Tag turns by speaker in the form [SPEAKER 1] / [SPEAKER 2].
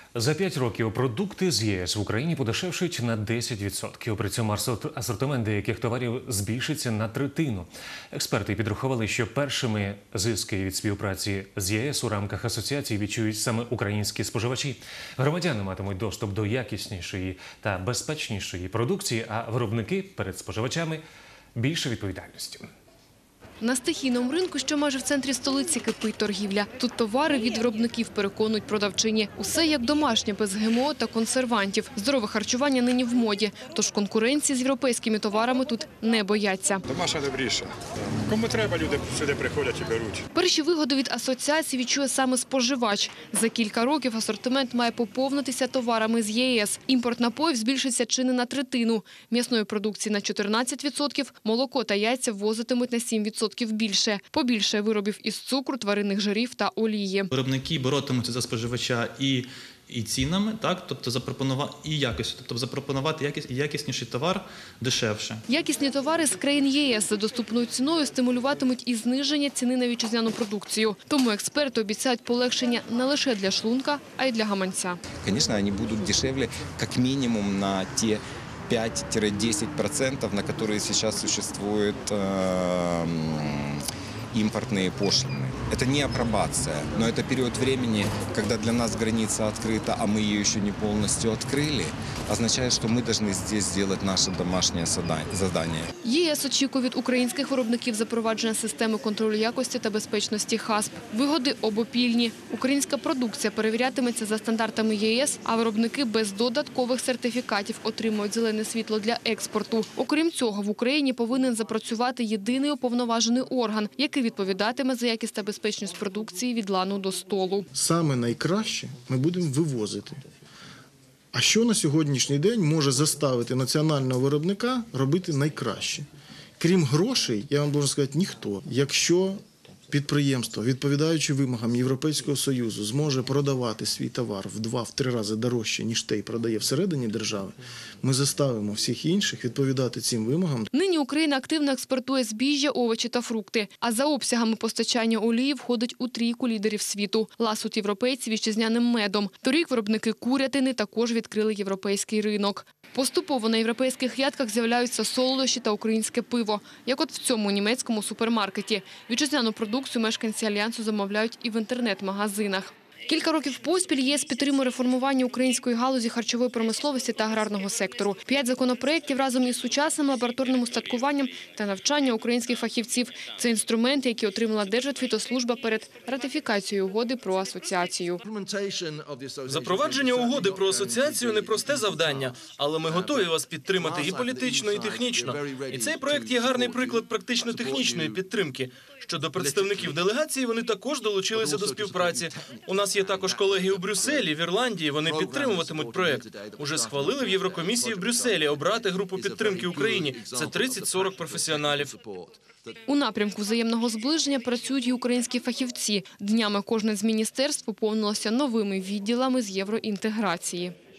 [SPEAKER 1] За 5 років продукти з ЄС в Україні подешевшують на 10%. При цьому асортимент деяких товарів збільшиться на третину. Експерти підрахували, що першими зиски від співпраці з ЄС у рамках асоціації відчують саме українські споживачі. Громадяни матимуть доступ до якіснішої та безпечнішої продукції, а виробники перед споживачами – більше відповідальності.
[SPEAKER 2] На стихійному ринку, що майже в центрі столиці, кипить торгівля. Тут товари від виробників, переконують продавчині. Усе як домашнє, без ГМО та консервантів. Здорове харчування нині в моді. Тож конкуренції з європейськими товарами тут не бояться.
[SPEAKER 3] Домашня добріша. Кому треба, люди сюди приходять і беруть.
[SPEAKER 2] Перші вигоди від асоціації відчує саме споживач. За кілька років асортимент має поповнитися товарами з ЄС. Імпорт напоїв збільшиться чи не на третину. М'ясної продукції на 14%, молоко та яйця ввозитимуть на 7% більше. Побільше виробів із цукру, тваринних жирів та олії.
[SPEAKER 4] Виробники боротимуться за споживача і цінами, так, тобто запропонувати якісніший товар дешевше.
[SPEAKER 2] Якісні товари з країн ЄС за доступною ціною стимулюватимуть і зниження ціни на вітчизняну продукцію. Тому експерти обіцяють полегшення не лише для шлунка, а й для гаманця.
[SPEAKER 5] Звісно, вони будуть дешевле, як мінімум, на ті 5-10%, на которые сейчас существуют импортные пошлины. Это не апробация, но это период времени, когда для нас граница открыта, а мы ее еще не полностью открыли, означает, что мы должны здесь сделать наше домашнее задание.
[SPEAKER 2] ЄС очікує від українських виробників запровадження системи контролю якості та безпечності ХАСП. Вигоди обопільні. Українська продукція перевірятиметься за стандартами ЄС, а виробники без додаткових сертифікатів отримують зелене світло для експорту. Окрім цього, в Україні повинен запрацювати єдиний уповноважений орган, який відповідатиме за якість та безпечність продукції від лану до столу.
[SPEAKER 6] Саме найкраще ми будемо вивозити. А що на сьогоднішній день може заставити національного виробника робити найкраще? Крім грошей, я вам можу сказати, ніхто. Якщо підприємство, відповідаючи вимогам Європейського Союзу, зможе продавати свій товар в 2-3 рази дорожче, ніж той продає всередині держави, ми заставимо всіх інших відповідати цим вимогам.
[SPEAKER 2] Нині Україна активно експортує збіжжя, овочі та фрукти. А за обсягами постачання олії входить у трійку лідерів світу. Ласуть європейці вітчизняним медом. Торік виробники курятини також відкрили європейський ринок. Поступово на європейських грядках з'являються солодощі та українське пиво, як от в цьому німецькому супермаркеті. Вітчизняну продукцію мешканці Альянсу замовляють і в інтернет-магазинах. Кілька років поспіль ЄС підтримує реформування української галузі харчової промисловості та аграрного сектору. 5 законопроєктів разом із сучасним лабораторним устаткуванням та навчання українських фахівців – це інструменти, які отримала Держвідфітослужба перед ратифікацією угоди про асоціацію.
[SPEAKER 7] Запровадження угоди про асоціацію – непросте завдання, але ми готові вас підтримати і політично, і технічно. І цей проєкт є гарний приклад практично-технічної підтримки. Щодо представників делегації, вони також долучилися до співпраці. У нас є також колеги у Брюсселі, в Ірландії, вони підтримуватимуть проєкт. Уже схвалили в Єврокомісії в Брюсселі обрати групу підтримки Україні. Це 30-40 професіоналів.
[SPEAKER 2] У напрямку взаємного зближення працюють і українські фахівці. Днями кожне з міністерств поповнилося новими відділами з євроінтеграції.